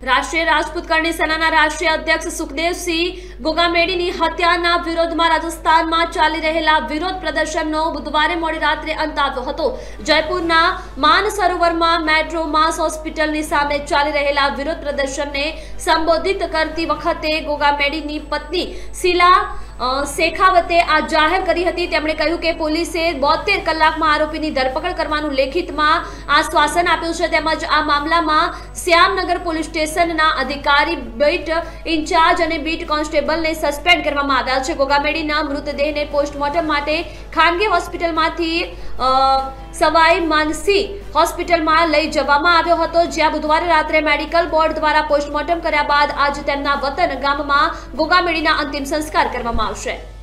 રાષ્ટ્રીય રાજપૂત કરણી સેનાના રાષ્ટ્રીય અધ્યક્ષ સુખદેવસિંહ ગોગામેડીની હત્યાના વિરોધમાં રાજસ્થાનમાં ચાલી રહેલા વિરોધ પ્રદર્શનનો બુધવારે મોડી રાત્રે અંત આવ્યો હતો। જયપુરના માનસરોવરમાં મેટ્રો માસ હોસ્પિટલની સામે ચાલી રહેલા વિરોધ પ્રદર્શનને સંબોધિત કરતી વખતે ગોગામેડીની પત્ની શીલા શેખાવતે આ જાહેર કરી હતી। તેમણે કહ્યું કે પોલીસે 72 કલાકમાં આરોપીની ધરપકડ કરવાનું લેખિતમાં આશ્વાસન આપ્યું છે। તેમજ આ મામલામાં શ્યામનગર પોલીસ સ્ટેશનના અધિકારી બીટ ઇન્ચાર્જ અને બીટ કોન્સ્ટેબલને સસ્પેન્ડ કરવામાં આવ્યા છે। ગોગામેડીના મૃતદેહને પોસ્ટમોર્ટમ માટે ખાનગી હોસ્પિટલમાંથી સવાઈ માનસિંહ હોસ્પિટલમાં લઈ જવામાં આવ્યો હતો, જ્યાં બુધવારે રાત્રે મેડિકલ બોર્ડ દ્વારા પોસ્ટમોર્ટમ કર્યા બાદ આજે તેમના વતન ગામમાં ગોગામેડીના અંતિમ સંસ્કાર કરવામાં આવશે।